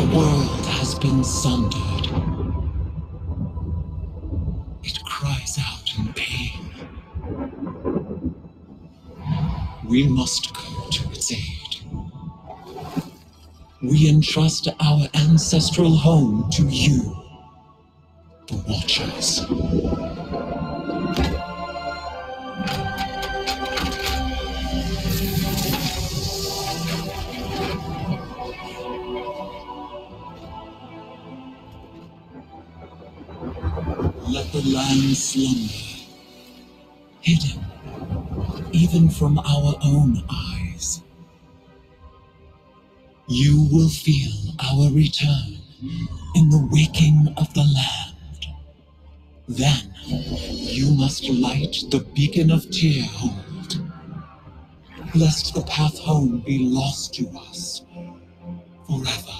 The world has been sundered. It cries out in pain. We must go to its aid. We entrust our ancestral home to you, the Watchers. Let the land slumber, hidden even from our own eyes. You will feel our return in the waking of the land. Then you must light the beacon of Tearhold, lest the path home be lost to us forever.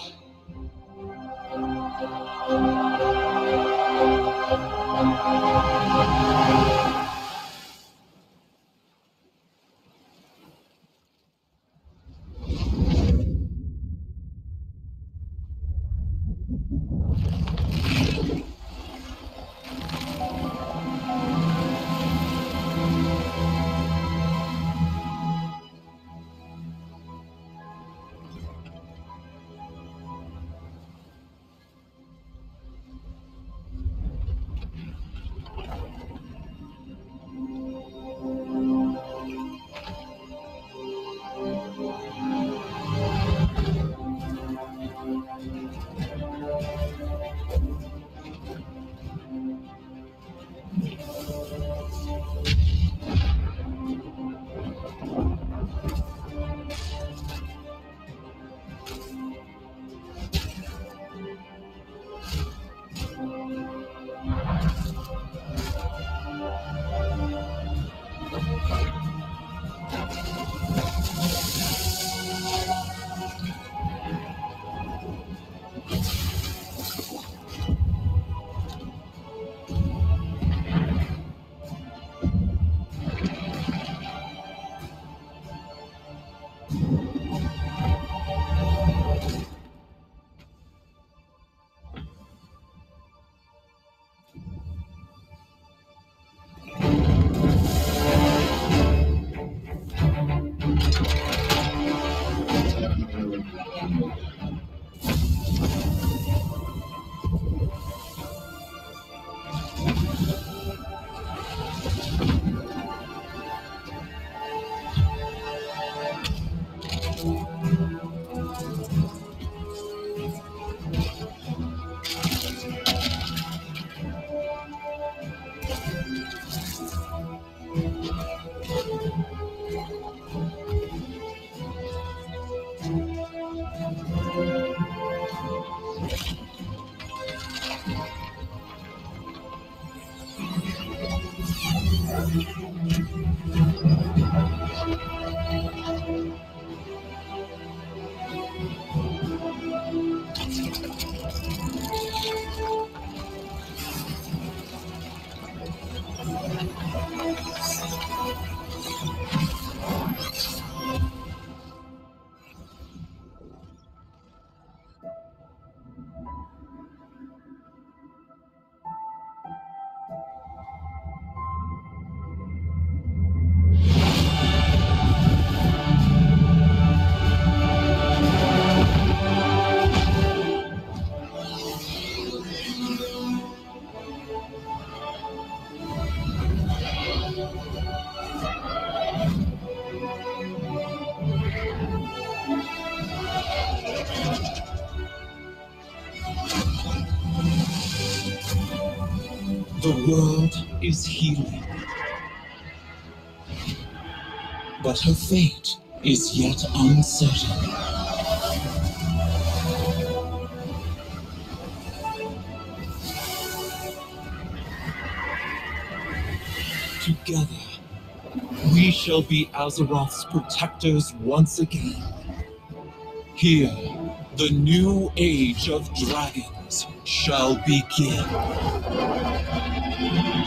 The world is healing, but her fate is yet uncertain. Together, we shall be Azeroth's protectors once again. Here, the new age of dragons shall begin.